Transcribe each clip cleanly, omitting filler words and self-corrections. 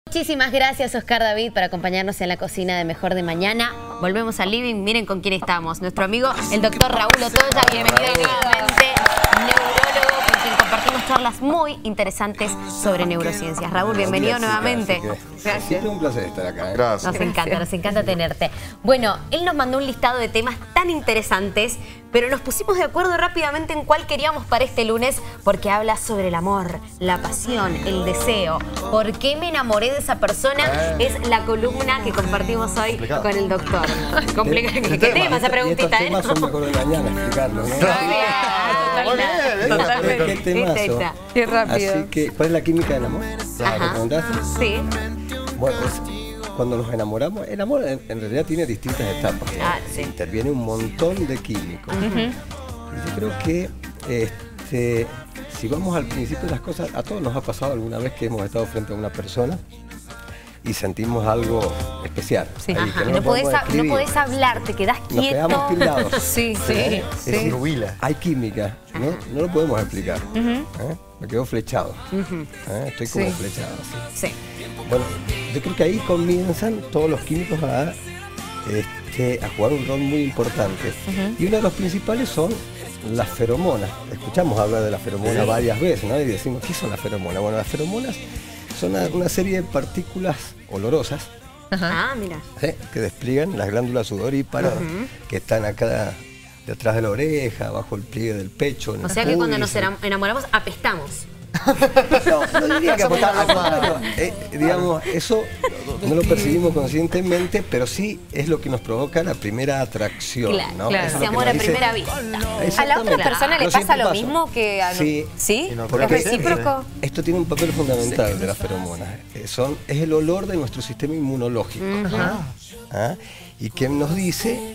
Muchísimas gracias, Oscar David, por acompañarnos en la cocina de Mejor de Mañana. Volvemos al living. Miren con quién estamos. Nuestro amigo, el doctor Raúl Otoya. Bienvenido nuevamente. Neurólogo, con quien compartimos charlas muy interesantes sobre neurociencias. Raúl, bienvenido nuevamente. Gracias. Siempre un placer estar acá. Gracias. Nos encanta tenerte. Bueno, él nos mandó un listado de temas tan interesantes, pero nos pusimos de acuerdo rápidamente en cuál queríamos para este lunes, porque habla sobre el amor, la pasión, el deseo. ¿Por qué me enamoré de esa persona? Es la columna que compartimos hoy con el doctor. ¿Qué tema esa preguntita? Estos temas son mejor de mañana explicarlos, ¿no? Totalmente. ¿Qué temazo? Qué rápido. Así que, ¿cuál es la química del amor? ¿La preguntaste? Sí. Bueno, cuando nos enamoramos, el amor en realidad tiene distintas etapas. Sí. Interviene un montón de químicos. Y yo creo que si vamos al principio de las cosas, a todos nos ha pasado alguna vez que hemos estado frente a una persona y sentimos algo especial. Sí. Ahí, que No podés hablar, te quedás quieto. Nos quedamos tildados. Sí. Hay química, no lo podemos explicar. Me quedo flechado. Estoy como flechado. Sí. Bueno, yo creo que ahí comienzan todos los químicos a jugar un rol muy importante. Y uno de los principales son las feromonas. Escuchamos hablar de las feromonas varias veces, ¿no? Y decimos, ¿qué son las feromonas? Bueno, las feromonas son una serie de partículas olorosas Mira. que despliegan las glándulas sudoríparas que están acá detrás de la oreja, bajo el pliegue del pecho. O sea que cuando nos enamoramos apestamos. No diría que apostamos, digamos, eso no lo percibimos conscientemente, pero sí es lo que nos provoca la primera atracción. Claro. Ese amor a primera vista. ¿A la otra persona le pasa lo mismo que a nosotros? Sí. ¿Es recíproco? Esto tiene un papel fundamental de las feromonas. Es el olor de nuestro sistema inmunológico. Y que nos dice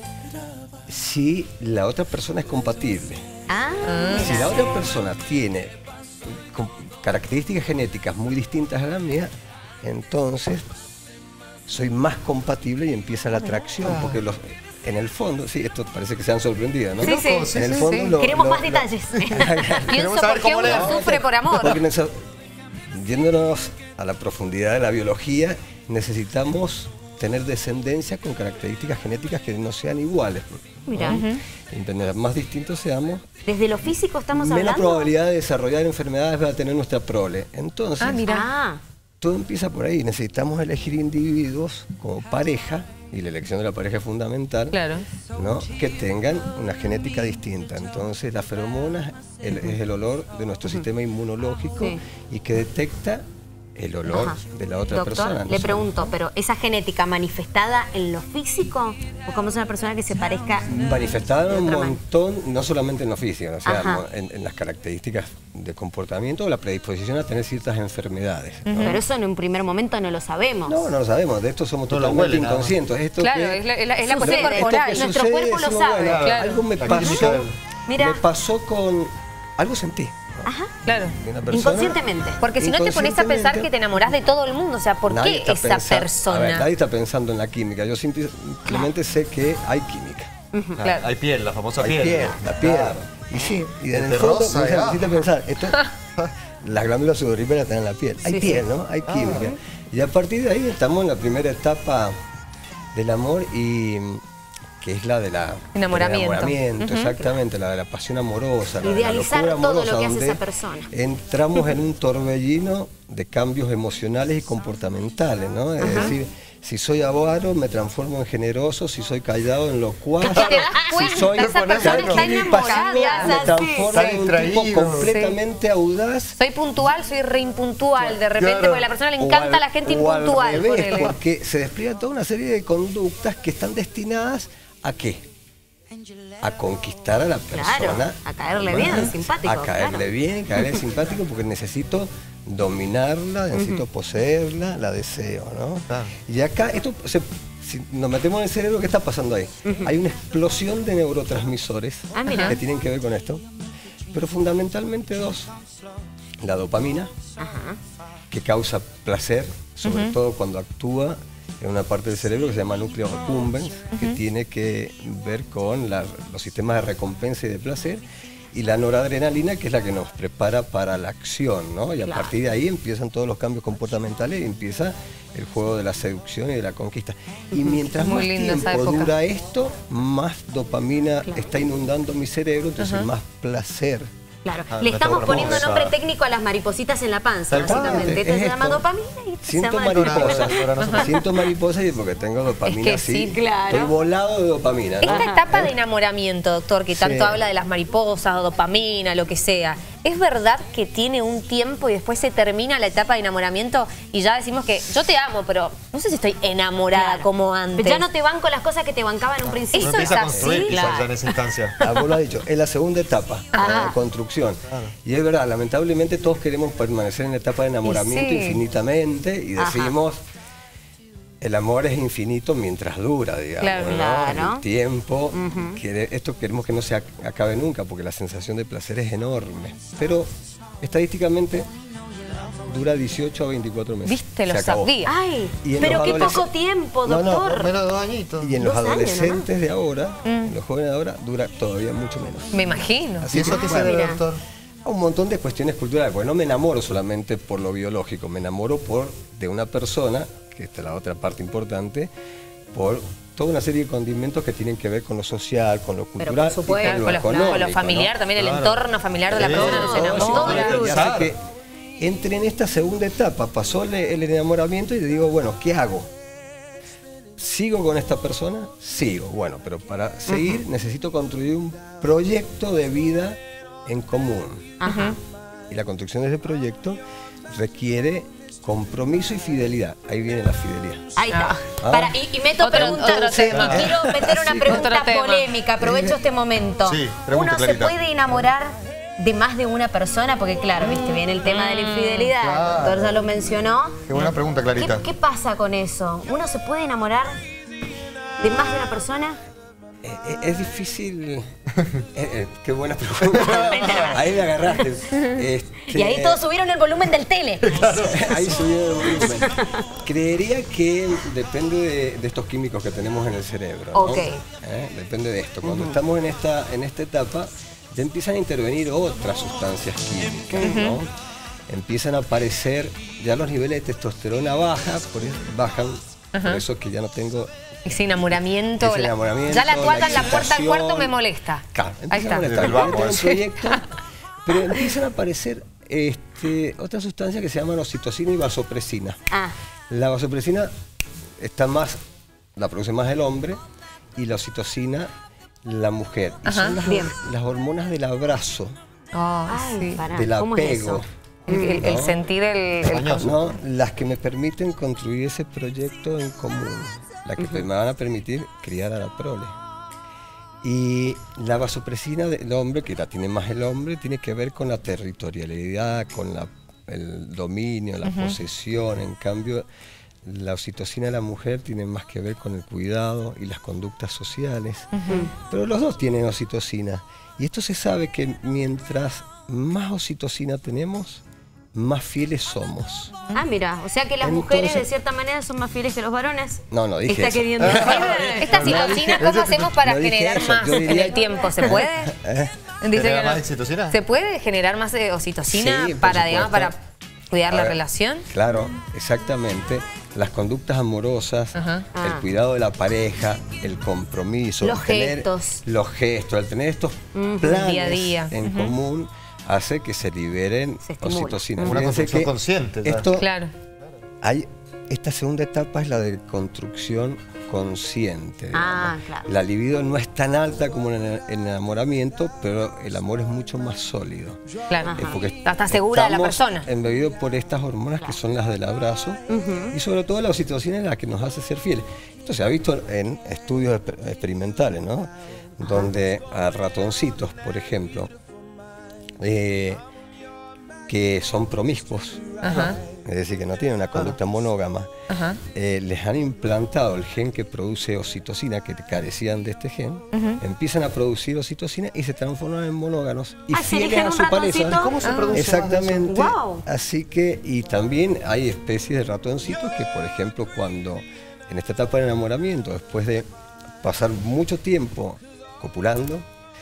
si la otra persona es compatible. Si la otra persona tiene características genéticas muy distintas a la mía, entonces soy más compatible y empieza la atracción, porque en el fondo, esto parece que se han sorprendido, ¿no? Sí. En el fondo queremos más detalles. Pienso por qué uno sufre por amor. Porque yéndonos a la profundidad de la biología, necesitamos tener descendencia con características genéticas que no sean iguales. Mira. Mientras más distintos seamos, desde lo físico estamos hablando. menos probabilidad de desarrollar enfermedades va a tener nuestra prole. Entonces, todo empieza por ahí. Necesitamos elegir individuos como pareja, y la elección de la pareja es fundamental, ¿no? Que tengan una genética distinta. Entonces, las feromonas es el olor de nuestro sistema inmunológico y que detecta el olor de la otra persona. Le pregunto, ¿pero esa genética manifestada en lo físico? ¿O como es una persona que se parezca? Manifestada un montón, no solamente en lo físico, o sea, en las características de comportamiento o la predisposición a tener ciertas enfermedades. Pero eso en un primer momento no lo sabemos. No lo sabemos, de esto somos totalmente inconscientes. Esto es la cuestión corporal. Nuestro cuerpo lo sabe. Algo me pasó con... Algo sentí. Inconscientemente. Porque si no te pones a pensar que te enamorás de todo el mundo, o sea, ¿por qué esa persona? Nadie está pensando en la química, yo simplemente sé que hay química. Hay piel, la famosa piel. La piel. Y en el fondo necesita pensar, las glándulas sudoríparas están en la piel. Hay piel, ¿no? Hay química. Y a partir de ahí estamos en la primera etapa del amor que es la de la enamoramiento, exactamente, la de la pasión amorosa, idealizar la locura amorosa, todo lo que hace esa persona. Entramos en un torbellino de cambios emocionales y comportamentales, ¿no? Es decir, si soy avaro me transformo en generoso, si soy callado en locuaz, si soy esa persona está enamorada, me transformo en un tipo completamente audaz. Soy puntual, soy reimpuntual, de repente, porque a la persona le encanta la gente impuntual. Porque se despliega toda una serie de conductas que están destinadas ¿a qué? A conquistar a la persona. A caerle bien, simpático. A caerle bien, caerle simpático, porque necesito dominarla, necesito poseerla, la deseo, ¿no? Y acá, si nos metemos en el cerebro, ¿qué está pasando ahí? Hay una explosión de neurotransmisores que tienen que ver con esto, pero fundamentalmente dos. La dopamina, que causa placer, sobre todo cuando actúa en una parte del cerebro que se llama núcleo accumbens, que tiene que ver con los sistemas de recompensa y de placer, y la noradrenalina, que es la que nos prepara para la acción, ¿no? Y a partir de ahí empiezan todos los cambios comportamentales y empieza el juego de la seducción y de la conquista. Y mientras más tiempo dura esto, más dopamina está inundando mi cerebro, entonces más placer. Claro, le estamos poniendo nombre técnico a las maripositas en la panza, básicamente. Esto se llama dopamina y siento mariposas. Siento mariposas y porque tengo dopamina así. Estoy volado de dopamina, ¿no? Esta etapa de enamoramiento, doctor, que tanto habla de las mariposas, dopamina, lo que sea, ¿es verdad que tiene un tiempo y después se termina la etapa de enamoramiento y ya decimos que yo te amo, pero no sé si estoy enamorada como antes? Pero ya no te banco las cosas que te bancaba en un principio. Eso es así. Ya en esa instancia. Vos lo has dicho, es la segunda etapa, la construcción. Y es verdad, lamentablemente todos queremos permanecer en la etapa de enamoramiento infinitamente y decimos, el amor es infinito mientras dura, digamos, ¿no? El tiempo, esto queremos que no se acabe nunca porque la sensación de placer es enorme. Pero estadísticamente dura 18 a 24 meses. ¿Viste? Lo sabía. Ay, pero qué poco tiempo, doctor. Menos de 2 añitos. Y en los adolescentes de ahora, en los jóvenes de ahora, dura todavía mucho menos. Me imagino. ¿Y eso qué se debe, doctor? A un montón de cuestiones culturales, porque no me enamoro solamente por lo biológico, me enamoro de una persona, que esta es la otra parte importante, por toda una serie de condimentos que tienen que ver con lo social, con lo cultural, por supuesto, y con lo económico, con lo familiar, también el entorno familiar de la persona que se enamora. Y hace que entre en esta segunda etapa, pasó el enamoramiento y le digo, bueno, ¿qué hago? ¿Sigo con esta persona? Sigo. Bueno, pero para seguir necesito construir un proyecto de vida en común. Y la construcción de ese proyecto requiere compromiso y fidelidad. Ahí viene la fidelidad. Ahí está. Y meto preguntas. Y quiero meter una pregunta polémica. Aprovecho este momento. Sí, ¿Uno se puede enamorar de más de una persona? Porque claro, viste, viene el tema de la infidelidad. El doctor ya lo mencionó. Qué buena pregunta, Clarita. ¿Qué pasa con eso? ¿Uno se puede enamorar de más de una persona? Es difícil. Qué buena pregunta. Ahí me agarraste. Y ahí todos subieron el volumen del tele. Ahí subieron el volumen. Creería que depende de estos químicos que tenemos en el cerebro, ¿no? Depende de esto. Cuando estamos en esta etapa, ya empiezan a intervenir otras sustancias químicas, ¿no? Empiezan a aparecer, ya los niveles de testosterona bajan, por eso que ya no tengo ese enamoramiento. Ya la toalla en la puerta del cuarto me molesta. Claro, ahí está. Pero empiezan a aparecer otras sustancias que se llaman oxitocina y vasopresina. La vasopresina la produce más el hombre y la oxitocina la mujer. Y son las hormonas del abrazo, del apego. El sentir ¿no? Las que me permiten construir ese proyecto en común, las que me van a permitir criar a la prole. Y la vasopresina del hombre, que la tiene más el hombre, tiene que ver con la territorialidad, con el dominio, la posesión. En cambio, la oxitocina de la mujer tiene más que ver con el cuidado y las conductas sociales. Pero los dos tienen oxitocina. Y esto se sabe que mientras más oxitocina tenemos, más fieles somos. Mira, o sea que las mujeres de cierta manera son más fieles que los varones. No, dije Está eso. queriendo decir. Esta oxitocina, ¿cómo hacemos para generar más en el tiempo? ¿Se puede? ¿Más oxitocina? ¿Se puede generar más oxitocina para cuidar la relación? Claro, exactamente. Las conductas amorosas, el cuidado de la pareja, el compromiso, los gestos, el tener estos planes día a día en común hace que se liberen oxitocina. Una construcción consciente. Esta segunda etapa es la de construcción consciente. Claro. La libido no es tan alta como en el enamoramiento, pero el amor es mucho más sólido. Claro, porque está segura de la persona. Embebido por estas hormonas que son las del abrazo y sobre todo la oxitocina es la que nos hace ser fieles. Esto se ha visto en estudios experimentales, ¿no? Donde a ratoncitos, por ejemplo, que son promiscuos, es decir, que no tienen una conducta monógama, les han implantado el gen que produce oxitocina, que carecían de este gen, empiezan a producir oxitocina y se transforman en monógamos y fieles a su pareja. ¿Cómo se produce? Exactamente. Así que, y también hay especies de ratoncitos que, por ejemplo, cuando en esta etapa de enamoramiento, después de pasar mucho tiempo copulando,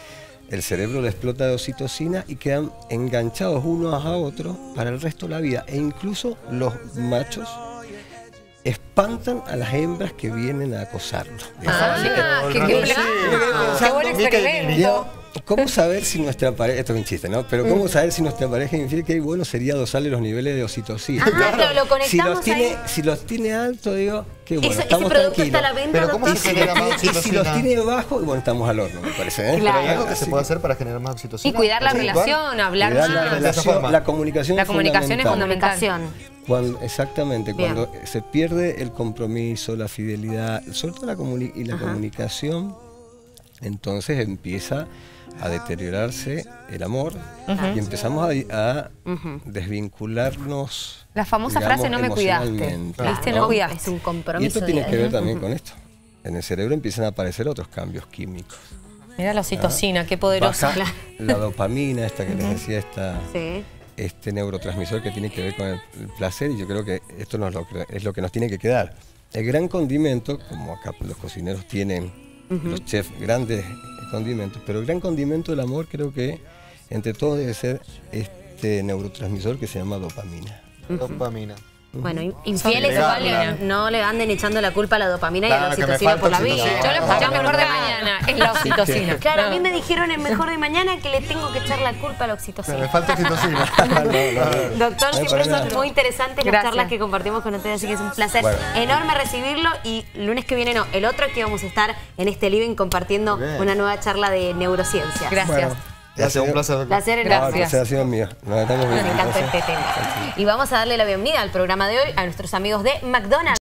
el cerebro le explota de oxitocina y quedan enganchados unos a otros para el resto de la vida. E incluso los machos espantan a las hembras que vienen a acosarlos. ¡Qué buen experimento! ¿Cómo saber si nuestra pareja, esto es un chiste, ¿no? Pero ¿cómo saber si nuestra pareja es infiel? Qué bueno sería dosarle los niveles de oxitocina. Lo conectamos si los tiene alto, digo, qué bueno, ese estamos producto tranquilos. está a la venta. Pero ¿cómo se genera más oxitocina? Y si los tiene bajo, bueno, estamos al horno, me parece. Claro. ¿Hay algo que se puede hacer para generar más oxitocina? Y cuidar la relación, hablar más. La comunicación es fundamental. Exactamente, cuando se pierde el compromiso, la fidelidad, sobre todo la comunicación, entonces empieza a deteriorarse el amor y empezamos a desvincularnos. La famosa frase, no me cuidaste. ¿Viste? No cuidaste. Es un compromiso. Y esto tiene que ver también con esto. En el cerebro empiezan a aparecer otros cambios químicos. Mira la oxitocina, qué poderosa. Baja la dopamina, esta que les decía, este neurotransmisor que tiene que ver con el placer, y yo creo que esto es lo que nos tiene que quedar. El gran condimento, como acá los cocineros tienen, los chefs, grandes condimentos, pero el gran condimento del amor creo que entre todos debe ser este neurotransmisor que se llama dopamina. Dopamina. Bueno, infieles igual no le anden echando la culpa a la dopamina y a la oxitocina por la vida. Yo lo escuché Mejor de Mañana, es la oxitocina. Claro, a mí me dijeron en Mejor de Mañana que le tengo que echar la culpa a la oxitocina. Me falta oxitocina. Doctor, siempre son muy interesantes las charlas que compartimos con ustedes, así que es un placer enorme recibirlo. Y lunes que viene, el otro que vamos a estar en este living compartiendo una nueva charla de neurociencia. Gracias. Gracias, un placer. Placer, gracias. El placer ha sido mío. Nos estamos viendo. Me encanta este tema. Y vamos a darle la bienvenida al programa de hoy a nuestros amigos de McDonald's.